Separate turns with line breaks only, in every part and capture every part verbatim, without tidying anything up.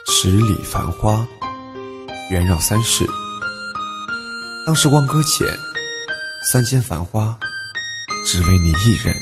十里繁花，缘绕三世。当时光搁浅，三千繁花，只为你一人。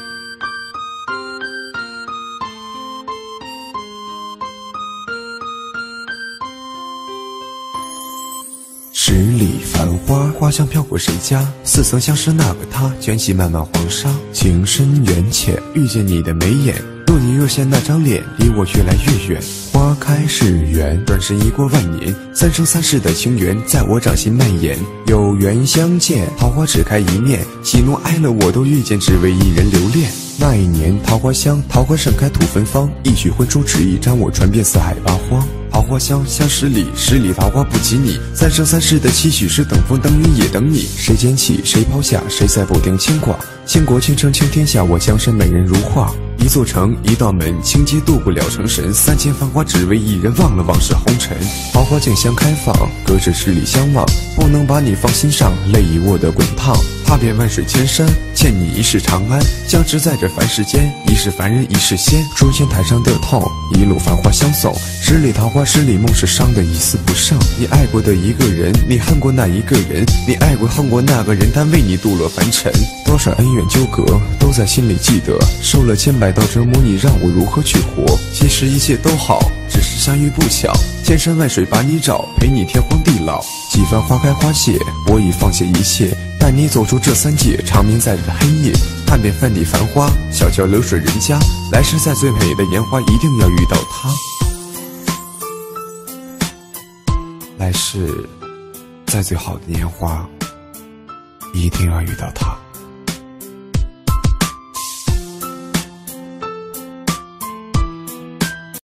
十里繁花，花香飘过谁家？似曾相识那个他，卷起漫漫黄沙，情深缘浅。遇见你的眉眼，若隐若现那张脸，离我越来越远。花开是缘，转身已过万年，三生三世的情缘在我掌心蔓延。有缘相见，桃花只开一面，喜怒哀乐我都遇见，只为一人留恋。那一年桃花香，桃花盛开吐芬芳，一曲婚书纸一张，我传遍四海八荒。桃花香相十里，十里桃花不及你，三生三世的期许是等风等雨也等你。谁捡起谁抛下，谁在不停牵挂，倾国倾城倾天下，我江山美人如画。一座城一道门，情劫渡不了成神，三千繁华只为一人，忘了往事红尘。桃花竞相开放，隔着十里相望，不能把你放心上，泪已握得滚烫。踏遍万水千山，欠你一世长安，僵持在这凡世间，一世凡人一世仙。诛仙台上的痛，一路繁华相送，十里桃花十里梦，是伤得一丝不剩。你爱过的一个人，你恨过那一个人，你爱过恨过那个人，但为你堕落凡尘。多少恩怨纠葛都在心里记得，受了千百道折磨，你让我如何去活？其实一切都好，只是相遇不巧，千山万水把你找，陪你天荒地老。几番花开花谢，我已放下一切，带你走出这三界，长眠在这黑夜，看遍泛地繁花，小桥流水人家。来世在最美的烟花，一定要遇到他。来世在最好的年华，一定要遇到他。